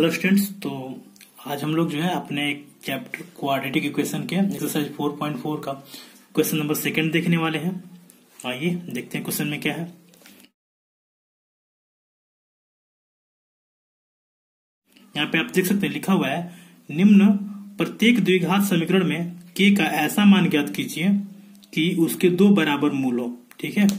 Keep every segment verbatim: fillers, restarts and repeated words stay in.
Hello students, तो आज हम लोग जो है अपने चैप्टर क्वाड्रेटिक इक्वेशन के एक्सरसाइज फोर पॉइंट फोर का क्वेश्चन नंबर सेकंड देखने वाले हैं। आइए देखते हैं क्वेश्चन में क्या है। यहाँ पे आप देख सकते हैं लिखा हुआ है, निम्न प्रत्येक द्विघात समीकरण में k का ऐसा मान ज्ञात कीजिए कि उसके दो बराबर मूल हो। ठीक है,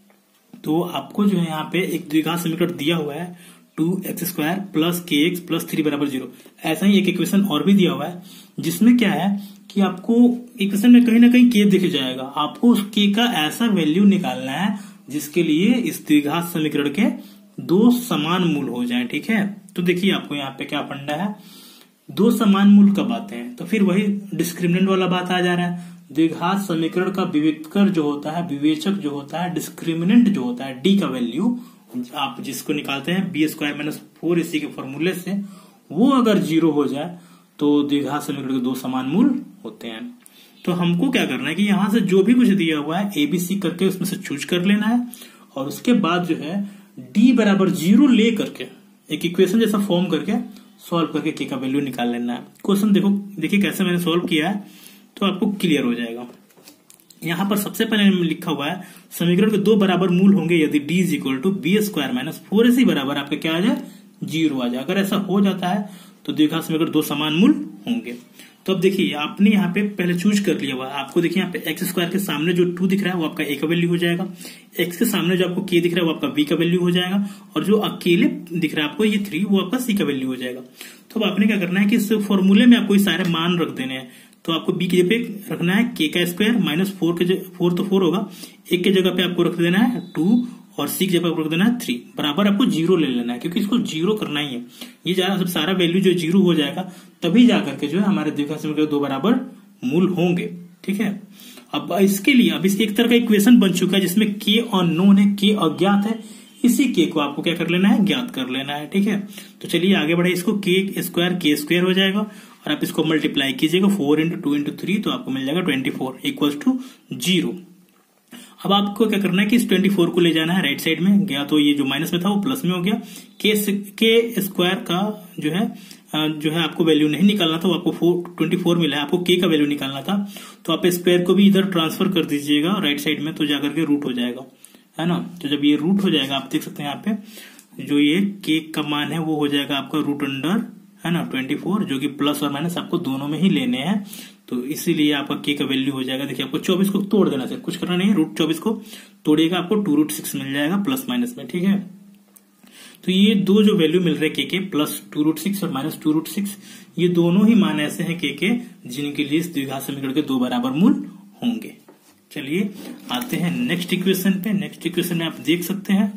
तो आपको जो है यहाँ पे एक द्विघात समीकरण दिया हुआ है two x square plus k x plus three बराबर जीरो। ऐसा ही एक इक्वेशन और भी दिया हुआ है जिसमें क्या है कि आपको इक्वेशन में कहीं ना कहीं के दिख जाएगा। आपको उस के का ऐसा वैल्यू निकालना है जिसके लिए इस द्विघात समीकरण के दो समान मूल हो जाएं। ठीक है, तो देखिए आपको यहाँ पे क्या फंडा है, दो समान मूल कब आते हैं, तो फिर वही डिस्क्रिमिनेंट वाला बात आ जा रहा है। द्विघात समीकरण का विवेचक जो होता है विवेचक जो होता है डिस्क्रिमिनेंट जो होता है डी का वैल्यू आप जिसको निकालते हैं बी स्क्वायर माइनस फोर इसी के फॉर्मूले से, वो अगर जीरो हो जाए तो द्विघात समीकरण के दो समान मूल होते हैं। तो हमको क्या करना है कि यहां से जो भी कुछ दिया हुआ है एबीसी करके उसमें से चूज कर लेना है और उसके बाद जो है डी बराबर जीरो ले करके एक इक्वेशन जैसा फॉर्म करके सॉल्व करके के का वैल्यू निकाल लेना है। क्वेश्चन देखो देखिए कैसे मैंने सॉल्व किया है तो आपको क्लियर हो जाएगा। यहां पर सबसे पहले लिखा हुआ है समीकरण के दो बराबर मूल होंगे यदि D is equal to B square minus four AC बराबर आपका क्या आ जाए जीरो आ जाए। अगर ऐसा हो जाता है तो द्विघात समीकरण दो समान मूल होंगे। तो अब देखिए आपने यहाँ पे पहले चूज कर लिया हुआ है, आपको देखिए यहाँ पे एक्स स्क्वायर के सामने जो टू दिख रहा है वो आपका ए का वैल्यू हो जाएगा, एक्स के सामने जो आपको के दिख रहा है वो आपका बी का वैल्यू हो जाएगा और जो अकेले दिख रहा है आपको ये थ्री वो आपका सी का वैल्यू हो जाएगा। तो अब आपने क्या करना है कि इस फॉर्मूले में आपको सारे मान रख देने हैं। तो आपको बी की जगह पे रखना है के का स्क्वायर माइनस फोर के फोर तो फोर होगा, एक के जगह पे आपको रख देना है टू और सी की जगह पे आपको रख देना है थ्री बराबर आपको जीरो ले लेना है क्योंकि इसको जीरो करना ही है। ये जा सब सारा वैल्यू जो जीरो हो जाएगा तभी जाकर के जो है हमारे द्विघात समीकरण दो बराबर मूल होंगे। ठीक है, अब इसके लिए अब इसके एक तरह का इक्वेशन बन चुका है जिसमें के अननोन है, के अज्ञात है, इसी के को आपको क्या कर लेना है ज्ञात कर लेना है। ठीक है, तो चलिए आगे बढ़े, इसको के स्क्वायर के स्क्वायर हो जाएगा और आप इसको मल्टीप्लाई कीजिएगा four into two into three तो आपको मिल जाएगा twenty four equal to zero. अब आपको क्या करना है कि इस ट्वेंटी फोर को ले जाना है राइट साइड में, गया तो ये जो माइनस में था वो प्लस में हो गया। के के स्क्वायर का जो है जो है आपको वैल्यू नहीं निकालना था, वो आपको ट्वेंटी फोर मिला है, आपको के का वैल्यू निकालना था तो आप स्क्वायर को भी इधर ट्रांसफर कर दीजिएगा राइट साइड में तो जाकर के रूट हो जाएगा, है ना। तो जब ये रूट हो जाएगा आप देख सकते हैं यहाँ पे जो ये के का मान है वो हो जाएगा आपका रूट अंडर, है ना, ट्वेंटी फोर जो कि प्लस और माइनस आपको दोनों में ही लेने हैं तो इसीलिए आपका के का वैल्यू हो जाएगा। देखिए आपको चौबीस को तोड़ देना चाहिए, कुछ करना नहीं है, रूट चौबीस को तोड़िएगा आपको टू रूट सिक्स मिल जाएगा प्लस माइनस में। ठीक है, तो ये दो जो वैल्यू मिल रहे हैं के k plus two root six और माइनस टू रूट सिक्स ये दोनों ही मान ऐसे हैं के के जिनके लिए इस द्विघात समीकरण के दो बराबर मूल होंगे। चलिए आते हैं नेक्स्ट इक्वेशन पे। नेक्स्ट इक्वेशन में आप देख सकते हैं,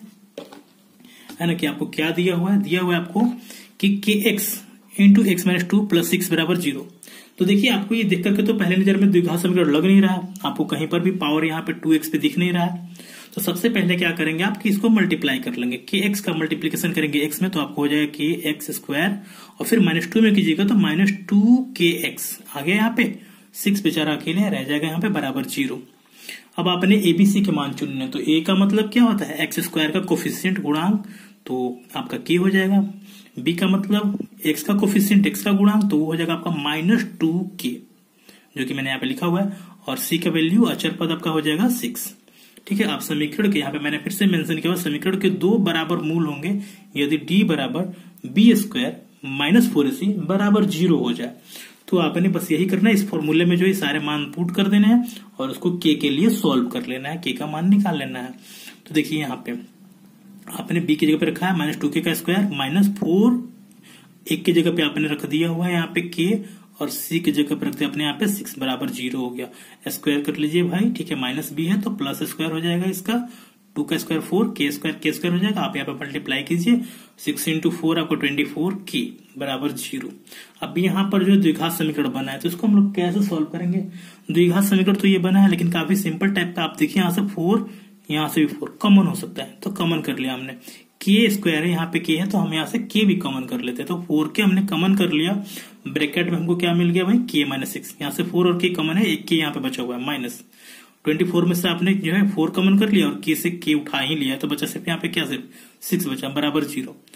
है ना, कि आपको क्या दिया हुआ है, दिया हुआ है आपको कि k x into x minus two plus six बराबर जीरो। तो देखिए आपको ये देख करके तो पहले नजर में द्विघात समीकरण लग नहीं रहा, आपको कहीं पर भी पावर यहाँ पे टू एक्स पे दिख नहीं रहा है। तो सबसे पहले क्या करेंगे आप कि इसको मल्टीप्लाई कर लेंगे, के एक्स का मल्टीप्लीकेशन करेंगे एक्स में तो आपको हो जाएगा के एक्स स्क्वायर और फिर माइनस टू में कीजिएगा तो माइनस टू के एक्स आ गया, यहाँ पे सिक्स बेचारा अकेले रह जाएगा यहाँ पे बराबर जीरो। अब आपने एबीसी के मान चुनने, तो ए का मतलब क्या होता है एक्स स्क्वायर का कोफिशिएंट गुणांक तो आपका के हो जाएगा, बी का मतलब एक्स का कोफिशिएंट एक्स का गुणांक तो वो हो जाएगा आपका माइनस टू के जो कि मैंने यहाँ पे लिखा हुआ है और सी का वैल्यू अचर पद आपका हो जाएगा सिक्स। ठीक है, आप समीकरण के यहाँ पे मैंने फिर से मेंशन किया समीकरण के दो बराबर मूल होंगे यदि डी बराबर B square minus four C बराबर जीरो हो जाए। तो आपने बस यही करना है, इस फॉर्मूले में जो ये सारे मान पुट कर देने हैं और उसको के के लिए सॉल्व कर लेना है, के का मान निकाल लेना है। तो देखिए यहाँ पे आपने बी की जगह पे रखा है माइनस टू के का स्क्वायर माइनस फोर, एक की जगह पे आपने रख दिया हुआ है यहाँ पे के और सी की जगह पे रख दिया अपने यहाँ पे सिक्स बराबर जीरो हो गया। स्क्वायर कर लीजिए भाई, ठीक है, माइनस बी है तो प्लस स्क्वायर हो जाएगा इसका, टू का square four, k square k square हो जाएगा, आप यहाँ पे मल्टीप्लाई कीजिए सिक्स इंटू फोर आपको ट्वेंटी फोर के बराबर जीरो। अब यहाँ पर जो द्विघात समीकरण बना है तो इसको हम लोग कैसे सॉल्व करेंगे। द्विघात समीकरण तो ये बना है लेकिन काफी सिंपल टाइप का, आप देखिए यहाँ से फोर यहाँ से भी फोर कॉमन हो सकता है तो कॉमन कर लिया हमने, के स्क्वायर है यहाँ पे के है तो हम यहाँ से के भी कॉमन कर लेते हैं तो फोर के हमने कॉमन कर लिया, ब्रैकेट में हमको क्या मिल गया भाई के माइनस सिक्स, यहाँ से फोर और के कॉमन है, एक के यहाँ पे बचा हुआ है माइनस ट्वेंटी फोर में से आपने जो है फोर कॉमन कर लिया और के से के उठा ही लिया तो बचा सिर्फ यहाँ पे क्या सिर्फ सिक्स बचा बराबर जीरो।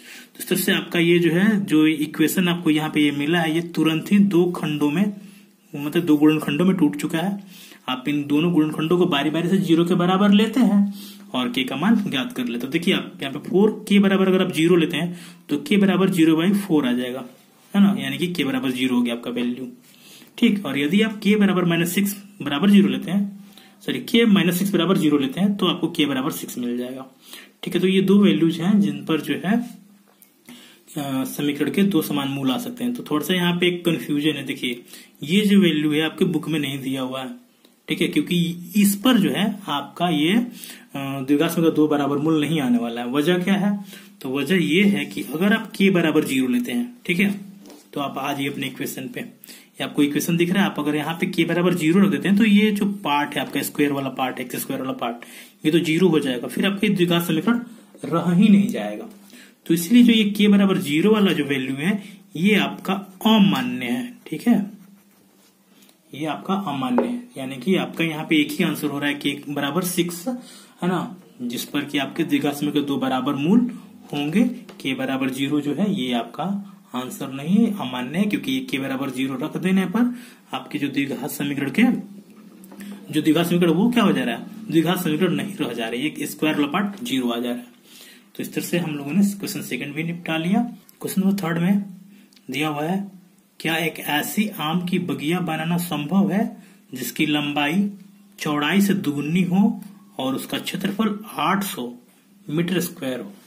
तो इस तरह से आपका ये जो है जो इक्वेशन आपको यहाँ पे ये मिला है, ये तुरंत ही दो खंडों में, मतलब दो गुणनखंडों में टूट चुका है। आप इन दोनों गुणनखंडों को बारी बारी से जीरो के बराबर लेते हैं और के का मान ज्ञात कर लेते हैं। देखिए आप यहाँ पे फोर के बराबर अगर आप जीरो लेते हैं तो के बराबर जीरो बाई फोर आ जाएगा, है ना, यानी कि के बराबर जीरो हो गया आपका वैल्यू। ठीक, और यदि आप के बराबर माइनस सिक्स बराबर जीरो लेते हैं, सॉरी के माइनस सिक्स बराबर जीरो लेते हैं तो आपको के बराबर सिक्स मिल जाएगा। ठीक है, तो ये दो वैल्यूज हैं जिन पर जो है समीकरण के दो समान मूल आ सकते हैं। तो थोड़ा सा यहाँ पे एक कंफ्यूजन है। देखिए ये जो वैल्यू है आपके बुक में नहीं दिया हुआ है, ठीक है, क्योंकि इस पर जो है आपका ये द्विघात समीकरण का दो बराबर मूल नहीं आने वाला है। वजह क्या है? तो वजह ये है कि अगर आप के बराबर जीरो लेते हैं, ठीक है, तो आप आ जाइए अपने इक्वेशन पे, ये आपको इक्वेशन दिख रहा है। आप अगर यहाँ पे के बराबर जीरो रख देते हैं तो ये जो पार्ट है आपका स्क्वायर वाला पार्ट, एक्स स्क्वायर वाला पार्ट, ये तो जीरो हो जाएगा, फिर आपके द्विघात समीकरण रह ही नहीं जाएगा। तो इसलिए जो ये के बराबर जीरो वाला जो वैल्यू है ये आपका अमान्य है। ठीक है, ये आपका अमान्य है, यानी कि आपका यहाँ पे एक ही आंसर हो रहा है के बराबर सिक्स, है ना, जिस पर कि आपके द्विघात समीकरण के दो बराबर मूल होंगे। के बराबर जीरो जो है ये आपका आंसर नहीं है, अमान्य है, क्योंकि ये के बराबर जीरो रख देने पर आपके जो द्विघात समीकरण के जो द्विघात समीकरण वो क्या हो जा रहा है, द्विघात समीकरण नहीं रह जा रहा है, ये स्क्वायर वाला पार्ट जीरो आ जा रहा है। तो इस तरह से हम लोगों ने क्वेश्चन सेकंड भी निपटा लिया। क्वेश्चन नंबर थर्ड में दिया हुआ है, क्या एक ऐसी आम की बगिया बनाना संभव है जिसकी लंबाई चौड़ाई से दुगुनी हो और उसका क्षेत्रफल आठ सौ मीटर स्क्वायर हो?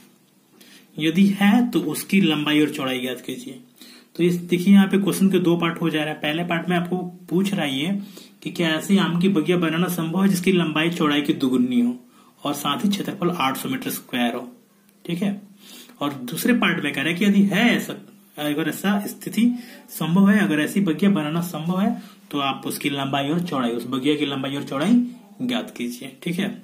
यदि है तो उसकी लंबाई और चौड़ाई ज्ञात कीजिए। तो इस देखिए यहाँ पे क्वेश्चन के दो पार्ट हो जा रहा है। पहले पार्ट में आपको पूछ रहा है कि क्या ऐसी आम की बगिया बनाना संभव है जिसकी लंबाई चौड़ाई की दुगुनी हो और साथ ही क्षेत्रफल आठ सौ मीटर स्क्वायर हो। ठीक है, और दूसरे पार्ट में कह रहा है कि यदि है ऐसा, अगर ऐसा स्थिति संभव है, अगर ऐसी बगिया बनाना संभव है तो आप उसकी लंबाई और चौड़ाई, उस बगिया की लंबाई और चौड़ाई ज्ञात कीजिए। ठीक है,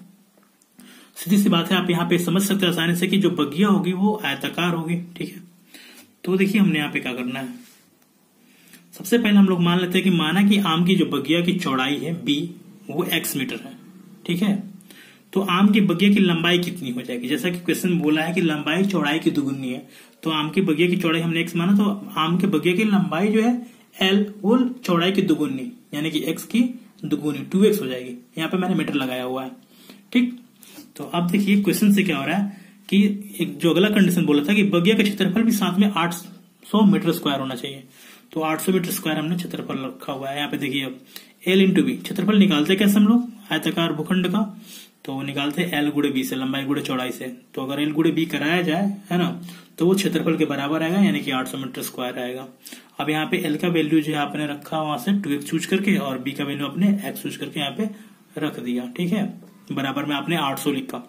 सीधी सी बात है, आप यहाँ पे समझ सकते हैं आसानी से कि जो बगिया होगी वो आयताकार होगी। ठीक है, तो देखिए हमने यहाँ पे क्या करना है। सबसे पहले हम लोग मान लेते हैं कि माना कि आम की जो बगिया की चौड़ाई है बी वो एक्स मीटर है। ठीक है, तो आम की बगिया की लंबाई कितनी हो जाएगी? जैसा कि क्वेश्चन बोला है कि लंबाई चौड़ाई की दुगुनी है, तो आम की बगिया की चौड़ाई हमने एक्स माना, तो आम के बगिया की लंबाई जो है एल वो चौड़ाई की दुगुनी, यानी कि एक्स की दुगुनी टू एक्स हो जाएगी। यहाँ पे मैंने मीटर लगाया हुआ है। ठीक, तो अब देखिए क्वेश्चन से क्या हो रहा है कि एक जो अगला कंडीशन बोला था कि बगिया का क्षेत्रफल भी साथ में आठ सौ मीटर स्क्वायर होना चाहिए, तो आठ सौ मीटर स्क्वायर हमने क्षेत्रफल रखा हुआ है। यहाँ पे देखिए अब एल इंटू बी, क्षेत्रफल निकालते कैसे हम लोग आयताकार भूखंड का, तो निकालते एल गुड़े बी से, लंबाई गुड़े चौड़ाई से। तो अगर एल गुड़े बी कराया जाए, है ना, तो वो क्षेत्रफल के बराबर आएगा, यानी कि आठ सौ मीटर स्क्वायर आएगा। अब यहाँ पे एल का वैल्यू जो है आपने रखा वहां से टू एक्स चूज करके, और बी का वैल्यू आपने एक्स चूज करके यहाँ पे रख दिया। ठीक है, बराबर में आपने आठ सौ लिखा,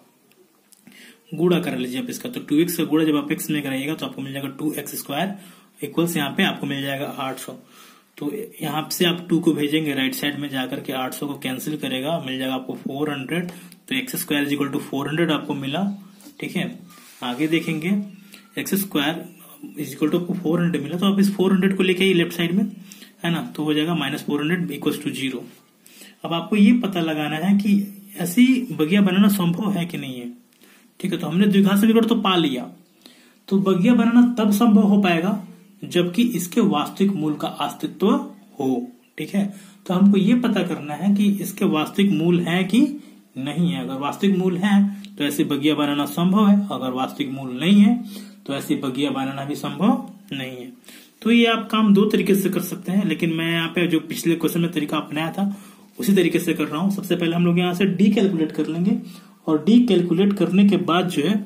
गुड़ा कर लीजिए आप इसका, तो टू एक्स का गुड़ा जब आप एक्स में कराइएगा तो आपको मिल जाएगा टू एक्स स्क्वायर इक्वल्स यहाँ पे आपको मिल जाएगा आठ सौ। तो यहाँ से आप टू को भेजेंगे राइट साइड में जाकर के आठ सौ को कैंसिल करेगा, मिल जाएगा आपको फोर हंड्रेड, तो x square is equal to four hundred आपको मिला। ठीक है, आगे देखेंगे x square is equal to आपको फोर हंड्रेड मिला, तो आप इस फोर हंड्रेड को लेके आइए लेफ्ट साइड में, है ना, तो हो जाएगा minus four hundred equals to zero. अब आपको ये पता लगाना है कि ऐसी बगिया बनाना संभव है कि नहीं है। ठीक है, तो हमने द्विघात समीकरण तो पा लिया, तो बगिया बनाना तब संभव हो पाएगा जबकि इसके वास्तविक मूल का अस्तित्व हो। ठीक है, तो हमको ये पता करना है कि इसके वास्तविक मूल है कि नहीं है। अगर वास्तविक मूल है तो ऐसी बगिया बनाना संभव है, अगर वास्तविक मूल नहीं है तो ऐसी बगिया बनाना भी संभव नहीं है। तो ये आप काम दो तरीके से कर सकते हैं, लेकिन मैं यहाँ पे जो पिछले क्वेश्चन में तरीका अपनाया था उसी तरीके से कर रहा हूं। सबसे पहले हम लोग यहाँ से डी कैलकुलेट कर लेंगे, और डी कैलकुलेट करने के बाद जो है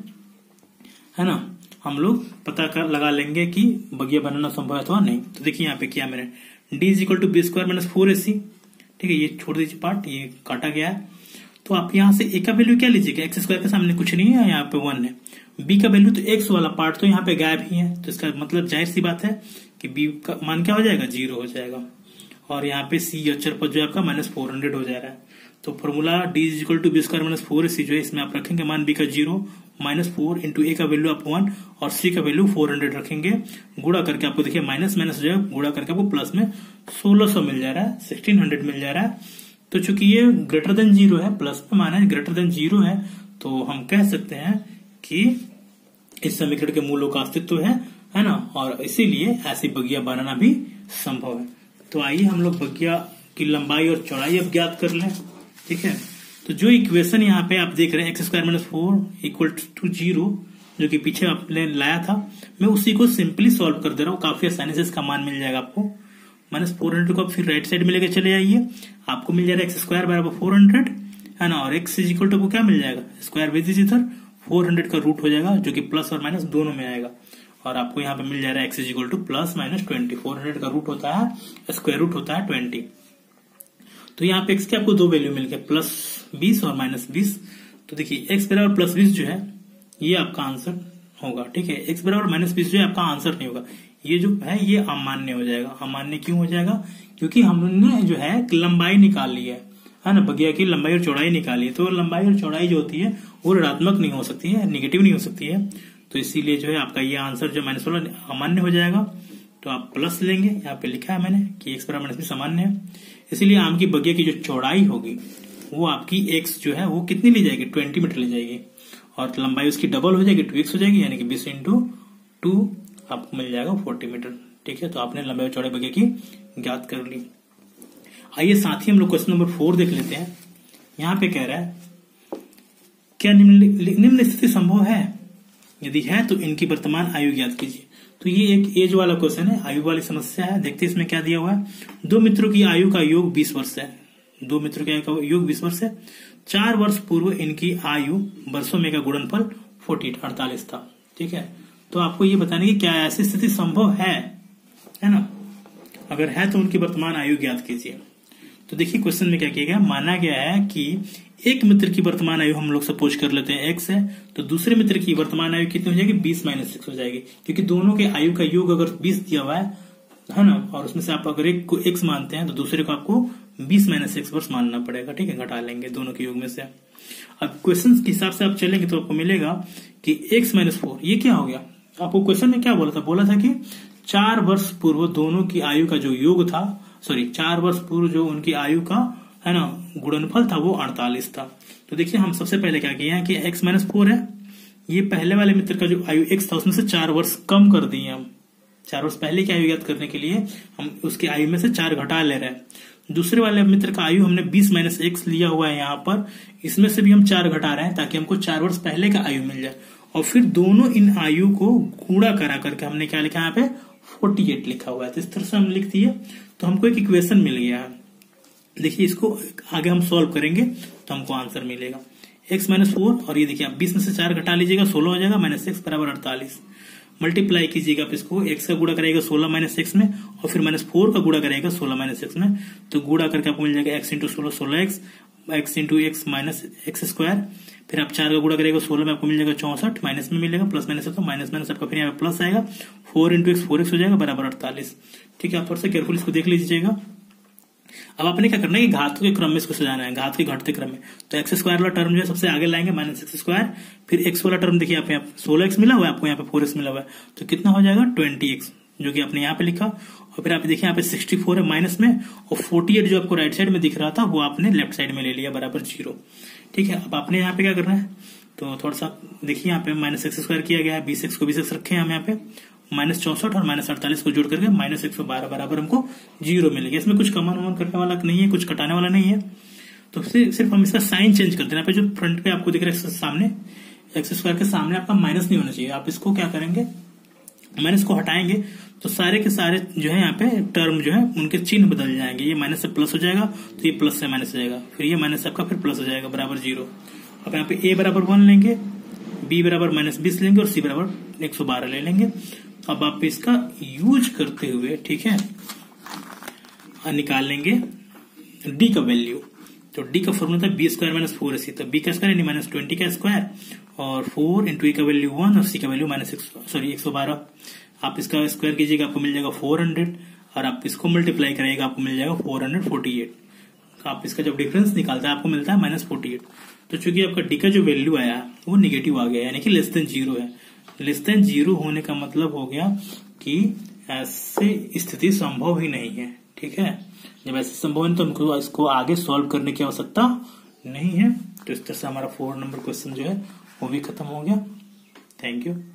है ना, हम लोग पता कर लगा लेंगे कि बगिया बनाना संभव है अथवा नहीं। तो देखिए यहाँ पे किया मैंने, D is equal to B square minus four A C. ठीक है, ये छोड़ दीजिए पार्ट, ये काटा गया है। तो आप यहाँ से ए का वैल्यू क्या लीजिएगा, एक्स स्क्वायर के सामने कुछ नहीं है, यहाँ पे वन है। बी का वैल्यू तो एक्स वाला पार्ट तो यहाँ पे गायब ही है, तो इसका मतलब जाहिर सी बात है कि बी का मान क्या हो जाएगा, जीरो हो जाएगा। और यहाँ पे सी अक्षर पर जो आपका माइनस फोर हंड्रेड हो जा रहा है, तो formula D is equal to B square minus four C जो है इसमें आप रखेंगे मान बी का zero minus four into A का वैल्यू आप वन और सी का वैल्यू फोर हंड्रेड रखेंगे, गुड़ा करके आपको देखिए माइनस माइनस जो है गुड़ा करके आपको प्लस में सोलह सौ मिल जा रहा है, सिक्सटीन हंड्रेड मिल जा रहा है। तो चूंकि ये ग्रेटर देन जीरो है, प्लस में माना है ग्रेटर देन जीरो है, तो हम कह सकते हैं कि इस समीकरण के मूलों का अस्तित्व है है ना, और इसीलिए ऐसी बगिया बनाना भी संभव है। तो आइए हम लोग बगिया की लंबाई और चौड़ाई अब ज्ञात कर लें। ठीक है, तो जो इक्वेशन यहाँ पे आप देख रहे हैं x square minus four equal to zero, जो कि पीछे आपने लाया था, मैं उसी को सिंपली सॉल्व कर दे रहा हूँ। काफी आसानी से इसका मान मिल जाएगा आपको। माइनस फोर हंड्रेड को आप फिर राइट साइड में लेके चले आइए, आपको मिल जाएगा एक्स स्क्वायर बराबर फोर हंड्रेड है ना, और एक्स इज इक्वल टू को क्या मिल जाएगा, स्क्वायर बेस इज इधर फोर हंड्रेड का रूट हो जाएगा, जो कि प्लस और माइनस दोनों में आएगा, और आपको यहाँ पे मिल जाएगा x is equal to plus minus twenty. Four hundred का रूट होता है, स्क्वायर रूट होता है ट्वेंटी। तो यहाँ पे एक्स के आपको दो वैल्यू मिल गए, प्लस बीस और माइनस बीस। तो देखिए एक्स बराबर प्लस बीस जो है ये आपका आंसर होगा। ठीक है, एक्स बराबर माइनस बीस जो है आपका आंसर नहीं होगा, ये जो है ये अमान्य हो जाएगा। अमान्य क्यों हो जाएगा, क्योंकि हमने जो है लंबाई निकाल ली है है ना, बगिया की लंबाई और चौड़ाई निकाली है। तो लंबाई और चौड़ाई जो होती है वो ऋणात्मक नहीं हो सकती है, निगेटिव नहीं हो सकती है। तो इसीलिए जो है आपका ये आंसर जो माइनस वाला अमान्य हो जाएगा। तो आप प्लस लेंगे, यहाँ पे लिखा है मैंने कि एक्स बराबर माइनस बीस अमान्य है, इसीलिए आम की बगिया की जो चौड़ाई होगी वो आपकी एक्स जो है वो कितनी ली जाएगी, ट्वेंटी मीटर ली जाएगी, और लंबाई उसकी डबल हो जाएगी, टू एक्स हो जाएगी, यानी कि बीस इंटू टू आपको मिल जाएगा फोर्टी मीटर। ठीक है, तो आपने लंबाई और चौड़ाई बगिया की ज्ञात कर ली। आइए साथ ही हम लोग क्वेश्चन नंबर फोर देख लेते हैं। यहाँ पे कह रहा है क्या निम्न निम्न स्थिति संभव है, यदि है तो इनकी वर्तमान आयु ज्ञात कीजिए। तो ये एक एज वाला क्वेश्चन है, आयु वाली समस्या है। देखते हैं इसमें क्या दिया हुआ है। दो मित्रों की आयु का योग बीस वर्ष है, दो मित्रों की आयु का योग बीस वर्ष है। चार वर्ष पूर्व इनकी आयु वर्षों में का गुणनफल फोर्टी अड़तालीस था। ठीक है, तो आपको ये बताने की क्या ऐसी स्थिति संभव है है ना, अगर है तो उनकी वर्तमान आयु ज्ञात कीजिए। तो देखिए क्वेश्चन में क्या किया गया, माना गया है कि एक मित्र की वर्तमान आयु हम लोग सपोज कर लेते हैं एक्स है, तो दूसरे मित्र की वर्तमान आयु कितनी हो जाएगी, बीस माइनस सिक्स हो जाएगी, क्योंकि दोनों के आयु का योग अगर बीस दिया हुआ है है ना, और उसमें से आप अगर एक को एक्स मानते हैं तो दूसरे को आपको बीस माइनस सिक्स वर्ष मानना पड़ेगा। ठीक है, घटा लेंगे दोनों के योग में से। अब क्वेश्चन के हिसाब से आप चलेंगे तो आपको मिलेगा कि एक्स माइनस फोर, ये क्या हो गया, आपको क्वेश्चन में क्या बोला था, बोला था कि चार वर्ष पूर्व दोनों की आयु का जो योग था, सॉरी चार वर्ष पूर्व जो उनकी आयु का है ना गुणनफल था वो अड़तालीस था। तो देखिए हम सबसे पहले क्या किए हैं कि x माइनस फोर है, ये पहले वाले मित्र का जो आयु x था उसमें से चार वर्ष कम कर दिए हम, चार वर्ष पहले की आयु ज्ञात करने के लिए हम उसकी आयु में से चार घटा ले रहे हैं। दूसरे वाले मित्र का आयु हमने बीस माइनस एक्स लिया हुआ है यहाँ पर, इसमें से भी हम चार घटा रहे हैं ताकि हमको चार वर्ष पहले का आयु मिल जाए, और फिर दोनों इन आयु को गुणा करा करके हमने क्या लिखा यहाँ पे अड़तालीस लिखा हुआ है। तो इस तरह से हम लिख दिए तो हमको एक इक्वेशन मिल गया है। देखिए इसको आगे हम सॉल्व करेंगे तो हमको आंसर मिलेगा x माइनस फोर, और ये देखिए आप बीस में से चार घटा लीजिएगा, सोलह हो जाएगा, माइनस एक्स बराबर अड़तालीस। मल्टीप्लाई कीजिएगा आप इसको, x का गुणा करेगा सोलह माइनस एक्स में, और फिर माइनस फोर का गुणा करेगा सोलह माइनस एक्स में, तो गुणा करके आपको मिल जाएगा x इंटू सोलह सोलह x, x into x minus x square, फिर आप चार का गुणा करेगा सोलह में आपको मिल जाएगा चौसठ, माइनस में मिलेगा प्लस माइनस तो माइनस माइनस आपका फिर यहाँ पे प्लस आएगा, four into x four x हो जाएगा बराबर अड़तालीस। ठीक है, आप थोड़ा सा केयरफुल इसको देख लीजिएगा। अब आपने क्या करना है कि घात के क्रम में इसको सजाना है, घात के घटते क्रम में। तो एक्स स्क्वायर वाला टर्म जो है सबसे आगे लाएंगे, माइनस एक्स स्क्वायर, फिर एक्स वाला टर्म देखिए यहाँ पे सोलह एक्स मिला हुआ है, आपको यहाँ पे फोर एक्स मिला हुआ है, तो कितना हो जाएगा ट्वेंटी एक्स, जो कि आपने यहाँ पे लिखा, और फिर आप देखिए यहाँ पे सिक्सटी फोर है माइनस में, और फोर्टी एट जो आपको राइट साइड में दिख रहा था वो आपने लेफ्ट साइड में ले लिया बराबर जीरो। ठीक है, अब आपने यहाँ पे क्या करना है, तो थोड़ा सा देखिए यहाँ पे माइनस एक्स स्क्वायर किया गया है, बीस एक्स को बीस एक्स रखे हैं हम यहाँ पे, माइनस चौसठ और माइनस अड़तालीस को जोड़ करके माइनस एक सौ बारह बराबर हमको जीरो मिल गया। इसमें कुछ कमन वमन करने वाला नहीं है, कुछ कटाने वाला नहीं है, तो सिर्फ हम इसका साइन चेंज करते हैं। यहाँ पे जो फ्रंट पे आपको दिख रहा है सामने एक्स स्क्वायर के सामने आपका माइनस नहीं होना चाहिए, आप इसको क्या करेंगे माइनस को हटाएंगे तो सारे के सारे जो है यहाँ पे टर्म जो है उनके चिन्ह बदल जाएंगे, ये माइनस से प्लस हो जाएगा तो ये प्लस से माइनस हो जाएगा, फिर ये माइनस आपका फिर प्लस हो जाएगा बराबर जीरो। अब यहाँ पे ए बराबर वन लेंगे, बी बराबर माइनस बीस लेंगे और सी बराबर एक सौ बारह ले लेंगे। अब आप इसका यूज करते हुए ठीक है निकाल लेंगे डी का वैल्यू, तो डी का फॉर्मूला था B square minus four C, तो बी का स्क्वायर यानी माइनस ट्वेंटी का स्क्वायर और फोर इंटू ए का वैल्यू वन और सी का वैल्यू माइनस सॉरी एक सौ बारह। आप इसका स्क्वायर कीजिएगा आपको मिल जाएगा फोर हंड्रेड, और आप इसको मल्टीप्लाई करेगा आपको मिल जाएगा फोर हंड्रेड फोर्टी एट। आप इसका जब डिफरेंस निकालता है आपको मिलता है माइनस फोर्टी एट। तो चूंकि आपका डी का जो वैल्यू आया वो निगेटिव आ गया, यानी कि लेस देन जीरो है। लेस देन जीरो होने का मतलब हो गया कि ऐसी स्थिति संभव ही नहीं है। ठीक है, जब ऐसे संभव है तो हमको इसको आगे सॉल्व करने की आवश्यकता नहीं है। तो इस तरह से हमारा फोर नंबर क्वेश्चन जो है वो भी खत्म हो गया। Thank you.